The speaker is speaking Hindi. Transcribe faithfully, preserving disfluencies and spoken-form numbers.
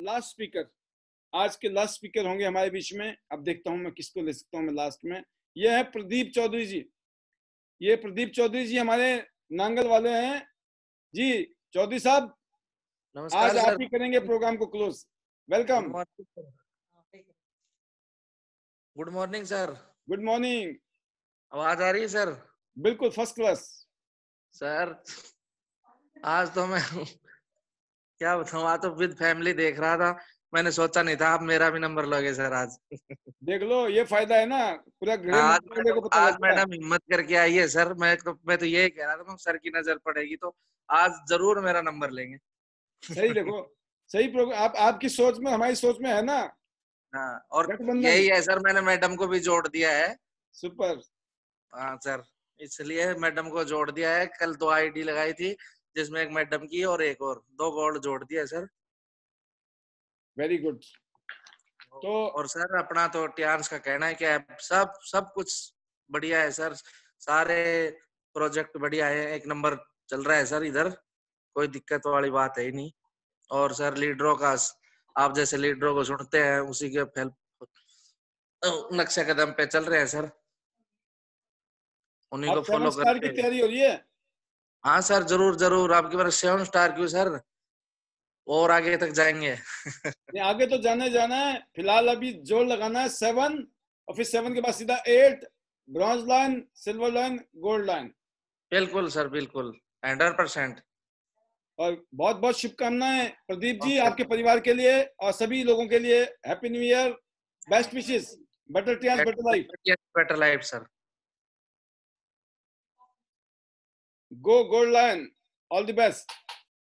लास्ट स्पीकर, आज के लास्ट स्पीकर होंगे हमारे बीच में। अब देखता हूं मैं किसको ले सकता हूं मैं लास्ट में। ये है प्रदीप चौधरी जी। ये प्रदीप चौधरी जी हमारे नांगल वाले हैं जी। चौधरी साहब, आज नमस्कार आप सर। ही करेंगे प्रोग्राम को close. Welcome. Good morning. Good morning sir. Good morning. आवाज आ रही है सर? बिल्कुल फर्स्ट क्लास। सर आज तो मैं क्या बताऊं, आज तो विद फैमिली देख रहा था। मैंने सोचा नहीं था आप मेरा भी नंबर लोगे सर आज। देख लो, ये फायदा है ना, पूरा गृह आज मंत्रालय मैडम को पता आज लग गया। मैडम हिम्मत करके आई है सर। मैं तो मैं तो यही कह रहा था, सर की नजर पड़ेगी तो आज जरूर मेरा नंबर लेंगे। सही देखो, सही प्रोग्राम। आप आपकी सोच में हमारी सोच में है ना हाँ, और गठबंधन। यही है सर, मैंने मैडम को भी जोड़ दिया है। सुपर। हाँ सर, इसलिए मैडम को जोड़ दिया है। कल दो आईडी लगाई थी, जिसमें एक मैडम की और एक और दो गोल्ड जोड़ दिया है सर। Very good. तो और सर अपना तो टियान्स का कहना है कि अब सब सब कुछ बढ़िया है सर। सारे प्रोजेक्ट बढ़िया है, एक नंबर चल रहा है सर इधर। कोई दिक्कत वाली बात है ही नहीं। और सर लीडरों का, आप जैसे लीडरों को सुनते हैं उसी के हेल्प नक्शे कदम पे चल रहे हैं सर, उन्हीं को आप सेवन फॉलो स्टार की करते हैं। तैयारी हो रही है? हाँ सर, जरूर जरूर। आपकी बार सेवन स्टार क्यों सर, और आगे तक जाएंगे। नहीं, आगे तो जाने जाना है। फिलहाल अभी जोर लगाना है सेवन, और फिर सेवन के बाद सीधा eight, bronze line, silver line, gold line. बिल्कुल सर, बिल्कुल हंड्रेड परसेंट। और बहुत बहुत शुभकामनाएं प्रदीप जी ओके आपके परिवार के लिए और सभी लोगों के लिए। Happy new year, best wishes, better टियास better life. Better life sir. Go gold line, all the best.